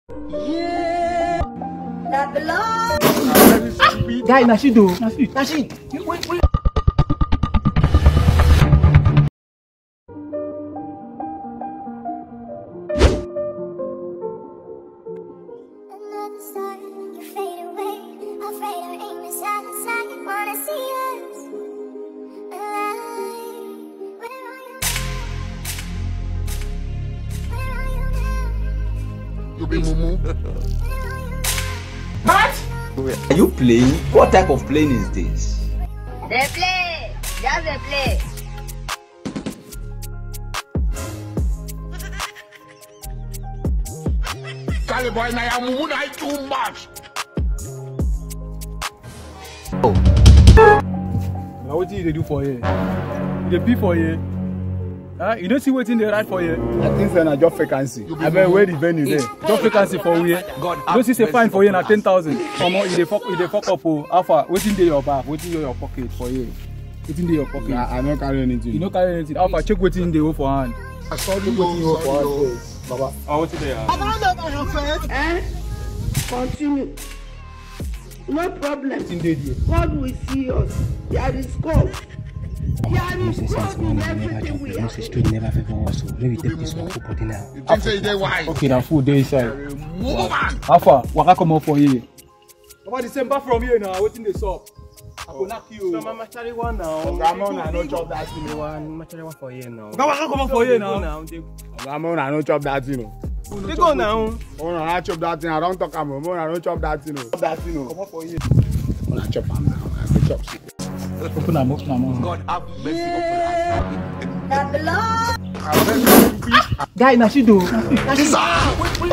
Yeah. That belong. Guy, Nashido. Nashid. Wait. Another star, you fade away. Afraid our aim is out of sight. Wanna see us alive. Where are you now? Where are you now? You be mumu. Where are you now? What? Are you playing? What type of playing is this? They play. Just they play. Charlie boy, now you mumu na too much. Now what did they do for you? They be for you. You don't see what in the right for you. I think it's a job vacancy. I mean, where the venue there? Job vacancy for you. You don't see say fine for you na 10,000. Come on, you dey fuck up. Alpha, what's in your bag? What's in your pocket for you? What's in your pocket? I don't carry anything. You don't carry anything. Alpha, check what's in the hold for hand. I saw you go for Baba, what's in there? I don't know about your friend. Continue. No problem. What's in there? God will see us. There is God. There is God in everything we have. Never favor us, so maybe take this one for body now. You think say they wise? Okay, now food day inside. Move man. Alpha, waka come up for you. About the same back from here now. Waiting the shop. I go knock you. So Mama Charlie one now. Ramon, I don't chop that thing. Mama Charlie one for you now. Waka come up for you now. Ramon, I don't chop that thing. They go now. Oh no, I chop that thing. I don't talk about Ramon. I don't chop that thing. Chop that thing. Come up for you. When I chop am now, I go chop shit. Open am, open am. God have mercy upon us. That belong. Guy, Nashido. Jesus!